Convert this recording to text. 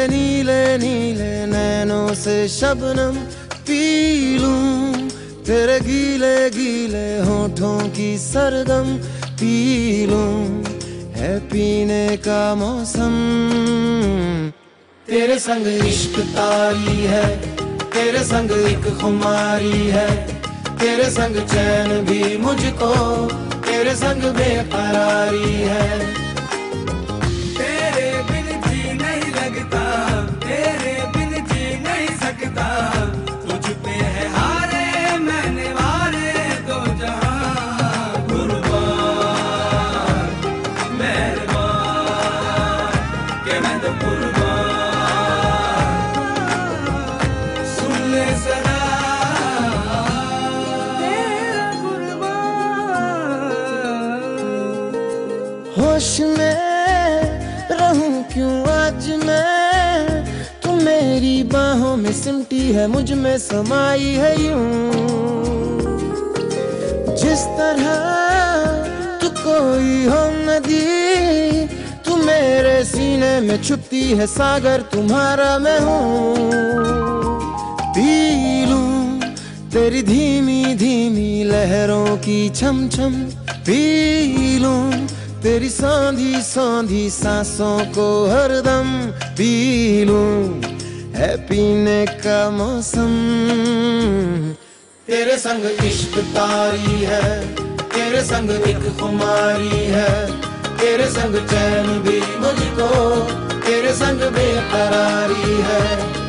नीले नीले नैनों से शबनम पी लूं, तेरे गीले गीले होठों की सरगम पी लूं, है पीने का मौसम। तेरे संग इश्क तारी है, तेरे संग एक खुमारी है, तेरे संग चैन भी मुझको, तेरे संग बेकरारी है। तेरे बिन जी नहीं लगता, तेरे बिन जी नहीं सकता, तुझ पे है हारे मैंने वारे दो जहां। कुर्बान मेहरबान के मैं तो कुर्बान, सुन ले सदा होश में रहूं क्यों आज मैं, तू मेरी बाहों में सिमटी है, मुझ में समाई है यूं। जिस तरह तू कोई हो नदी, तू मेरे सीने में छुपती है सागर, तुम्हारा मैं हूँ। पी लूं तेरी धीमी धीमी लहरों की छम छम, पी लूं तेरी सांधी सांधी सांसों को हरदम, पी लूं है पीने का मौसम। तेरे संग इश्क तारी है, तेरे संग एक खुमारी है, तेरे संग चैन भी मुझको, तेरे संग बेकरारी है।